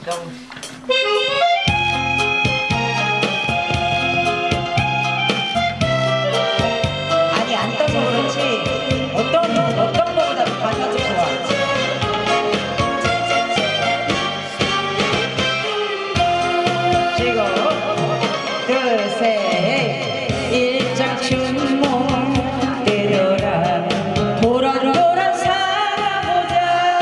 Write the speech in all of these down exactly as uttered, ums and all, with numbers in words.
너무 아니 안 떠서 그렇지 어떤 어떤 거보다도 가사도 좋아. 지금 둘셋 일장 춘몽 되더라 도란 도란 살아보자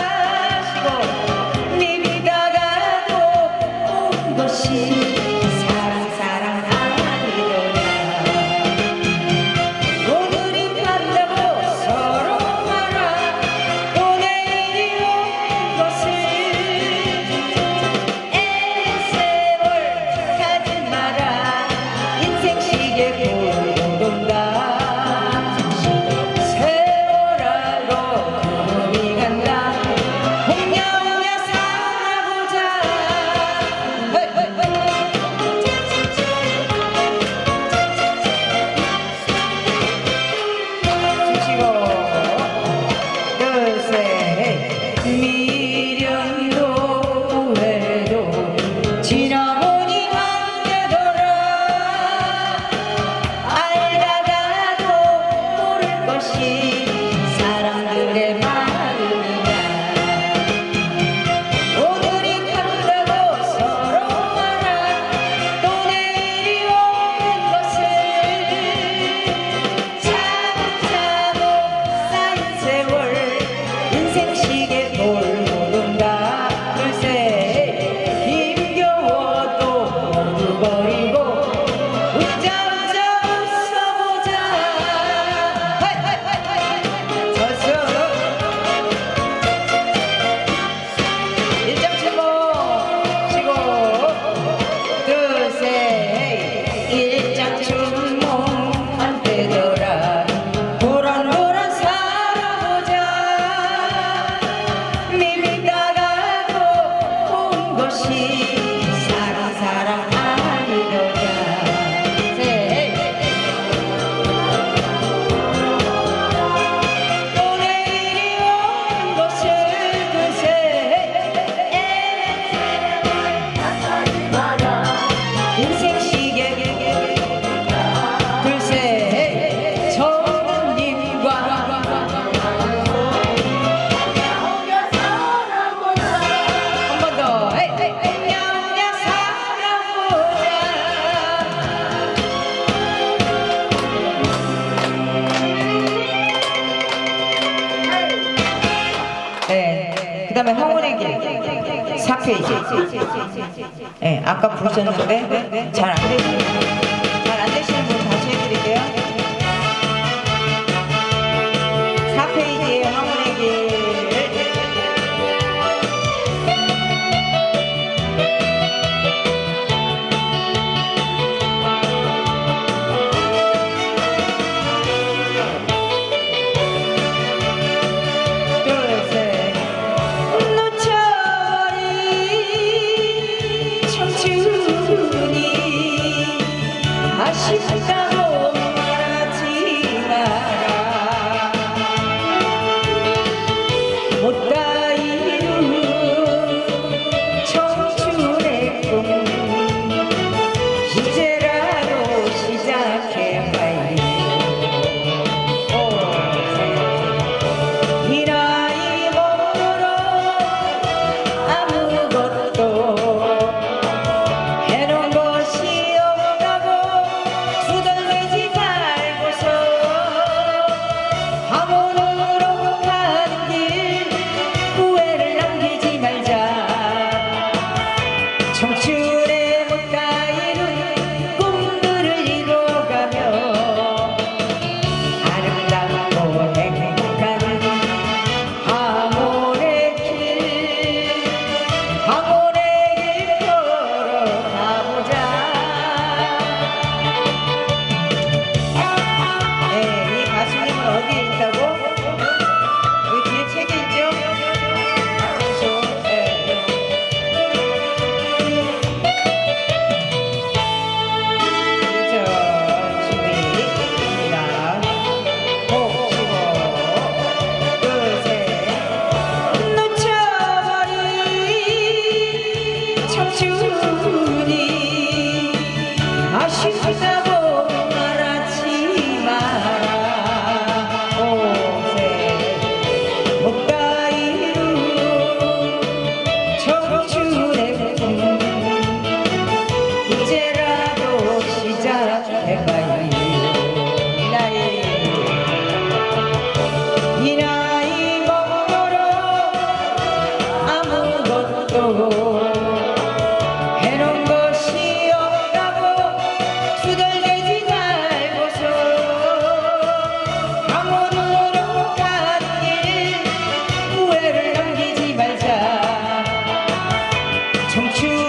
시고 네 비가 가도 온 것이 사랑 사랑 아니더라 오늘이 간다고 서로 말아 또 내일이 온 것을 애세월 가지 마라 인생 시계 보고 돈다 세월하고 구름이 간다 홍야홍야 살아보자 주시고 둘셋 미련도 후회도 지나보니 안 되더라 알다가도 모를 것이 사람들의 마음이다 오늘이 간다고 서로 말아 또 내일이 오는 것을 차곡차곡 쌓인 세월 인생 시계 돌고 돈다 둘셋 힘겨워도 모두 버리고 웃자 웃자 웃어보자 졌어 일장춘몽 치고 둘셋 일장춘몽 안 되더라 도란 도란 살아보자 미미가 가도 온 것이 사랑 사랑 아니더라 셋 또 내일이 오는 것을 둘셋 인생 시계 둘셋 정은님과 한 번 더 홍야홍야 살아보자 네, 그 다음에 황혼의 길 사 페이지 네, 아까 부르셨는데 잘 안 되시는 잘 안 되시는 분 다시 해드릴게요. 사 페이지에 황혼의 길 둘셋 놓쳐버린 청춘이 아쉽다고 말하지 마라 못다 이룬 청춘의 꿈 이제라도 시작해봐요 이 나이 먹으러 아무것도 해놓은 것이 없다고 두던 청춘이 아쉽다고 말하지 마라. 오세 못 가이루 청춘의 꿈 이제라도 시작해봐요. 이 나이 이 나이 먹으러 아무것도 해놓은 것이 없다고 투덜대지 말고서 강원으로 가는 길 후회를 남기지 말자. 청춘